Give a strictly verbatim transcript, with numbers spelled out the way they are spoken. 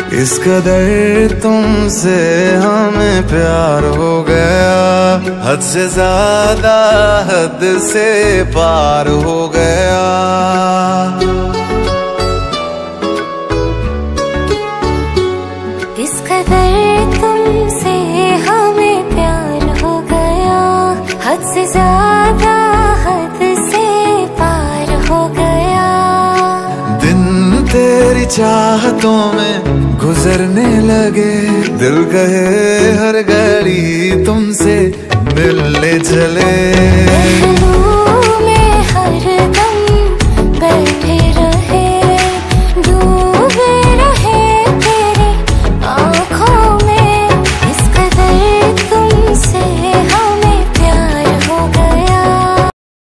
इस कदर तुमसे हमें प्यार हो गया, हद से ज्यादा हद से पार हो गया। इस कदर तुमसे हमें प्यार हो गया, हद से ज्यादा हद से पार हो गया। दिन तेरी चाहतों में गुजरने लगे, दिल कहे हर घड़ी तुमसे मिलने चले।